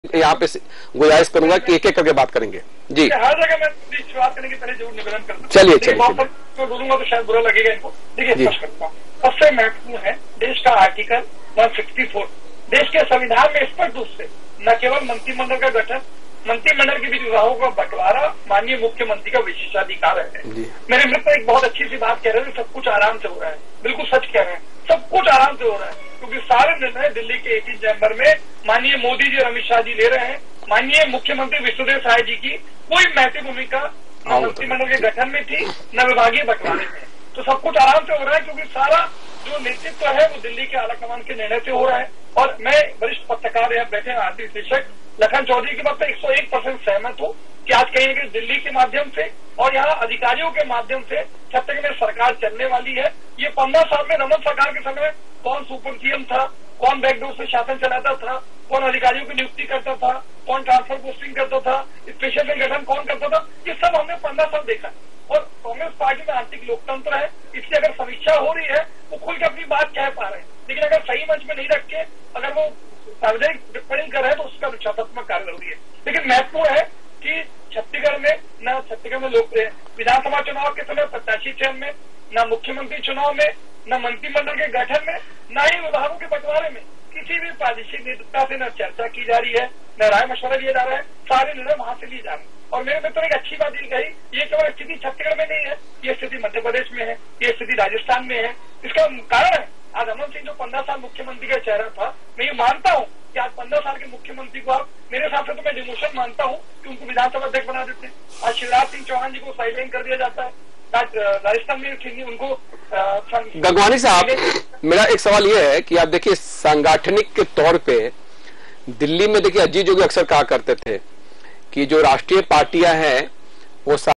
यहाँ पे गुजारिश करूंगा कि एक एक करके बात करेंगे। जी हर जगह मैं शुरुआत करने की पहले जरूर निवेदन करता हूँ। चलिए तो बोलूंगा तो शायद बुरा लगेगा इनको। देखिए स्पष्ट करता हूँ, सबसे महत्वपूर्ण है देश का आर्टिकल 164। देश के संविधान में स्पष्ट रूप से न केवल मंत्रिमंडल का गठन, मंत्रिमंडल के बीच विभागों का बंटवारा माननीय मुख्यमंत्री का विशेषाधिकार है। मेरे मित्र एक बहुत अच्छी सी बात कह रहे हैं, सब कुछ आराम से हो रहा है। बिल्कुल सच कह रहे हैं, सब कुछ आराम से हो रहा है, क्योंकि सारे निर्णय दिल्ली के 21 चैम्बर में माननीय मोदी जी और अमित शाह जी ले रहे हैं। माननीय मुख्यमंत्री विष्णुदेव साय जी की कोई महत्वपूर्ण भूमिका न मंत्रिमंडल के गठन में थी न विभागीय बंटवारे में। तो सब कुछ आराम से हो रहा है, क्योंकि सारा जो नेतृत्व है वो दिल्ली के आलाकमान के निर्णय से हो रहा है। और मैं वरिष्ठ पत्रकार यहाँ बैठे आर्थिक विश्लेषक लखन चौधरी की बात पर 101% सहमत हूँ कि आज कहीं कि दिल्ली के माध्यम से और यहाँ अधिकारियों के माध्यम से छत्तीसगढ़ में सरकार चलने वाली है। ये 15 साल में रमन सरकार के समय कौन सुपर सीएम था, कौन बैकडोर से शासन चलाता था, कौन अधिकारियों की नियुक्ति करता था, कौन ट्रांसफर पोस्टिंग करता था, स्पेशल संगठन कौन करता था, ये सब हमने 15 साल देखा है। और कांग्रेस पार्टी में आंतरिक लोकतंत्र है, इसलिए अगर समीक्षा हो रही है वो खुल के अपनी बात कह पा रहे हैं। लेकिन अगर सही मंच में नहीं रख के अगर वो सार्वजनिक टिप्पणी कर रहे हैं तो उसका अनुशासनात्मक कार्य जरूरी है। लेकिन महत्वपूर्ण है कि छत्तीसगढ़ में लोग विधानसभा चुनाव के समय प्रत्याशी चयन में, न मुख्यमंत्री चुनाव में, न मंत्रिमंडल के गठन में, न ही विभागों के बंटवारे में किसी भी प्रादेशिक नेतृत्व से न चर्चा की जा रही है, न राय मशवरा लिया जा रहा है। सारे निर्णय वहां से लिए जा रहे हैं। और मेरे मित्र एक अच्छी बात ये कही, ये केवल स्थिति छत्तीसगढ़ में नहीं है, ये स्थिति मध्य प्रदेश में है, ये स्थिति राजस्थान में है। इसका कारण है आज रमन सिंह जो 15 साल मुख्यमंत्री का चेहरा था, मैं ये मानता हूँ कि आज 15 साल के मुख्यमंत्री को आप मेरे हिसाब से तो मैं डिमोशन मानता हूँ कि उनको विधानसभा अध्यक्ष बना देते हैं। आज शिवराज सिंह चौहान जी को साइडलाइन कर दिया जाता है। राजस्थान में उनको गगवानी साहब, मेरा एक सवाल यह है कि आप देखिए सांगठनिक के तौर पे दिल्ली में देखिए अजीत जोगी अक्सर कहा करते थे कि जो राष्ट्रीय पार्टियां हैं वो